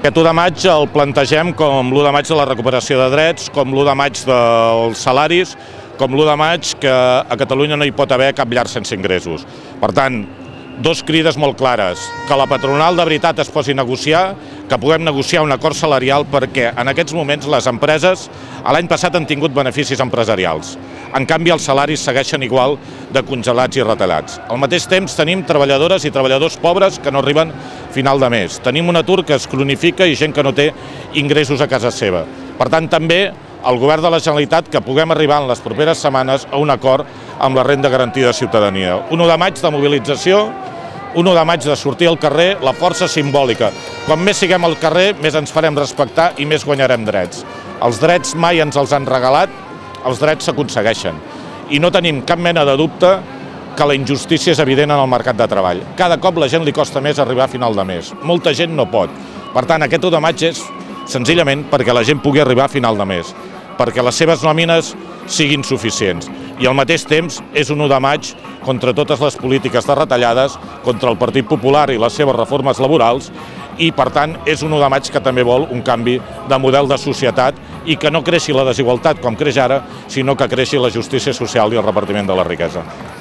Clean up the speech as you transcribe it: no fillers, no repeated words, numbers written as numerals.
Aquest 1 de maig el plantegem com l'1 de maig de la recuperació de drets, com l'1 de maig dels salaris, com l'1 de maig que a Catalunya no hi pot haver cap llar sense ingressos. Per tant, dos crides molt clares, que la patronal de veritat es posi a negociar, que puguem negociar un acord salarial perquè en aquests moments les empreses l'any passat han tingut beneficis empresarials. En canvi, els salaris segueixen igual de congelats i retallats. Al mateix temps tenim treballadores i treballadors pobres que no arriben a final de mes. Tenim un atur que es cronifica i gent que no té ingressos a casa seva. Per tant, també el Govern de la Generalitat que puguem arribar en les properes setmanes a un acord amb la renda garantida de ciutadania. Un 1 de maig de mobilització, un 1 de maig de sortir al carrer, la força simbòlica. Com més siguem al carrer, més ens farem respectar i més guanyarem drets. Els drets mai ens els han regalat, els drets s'aconsegueixen. I no tenim cap mena de dubte que la injustícia és evident en el mercat de treball. Cada cop la gent li costa més arribar a final de mes. Molta gent no pot. Per tant, aquest 1 de maig és senzillament perquè la gent pugui arribar a final de mes, perquè les seves nòmines siguin suficients. I al mateix temps és un 1 de maig contra totes les polítiques de retallades, contra el Partit Popular i les seves reformes laborals, i per tant és un 1 de maig que també vol un canvi de model de societat i que no creixi la desigualtat com creix ara, sinó que creixi la justícia social i el repartiment de la riquesa.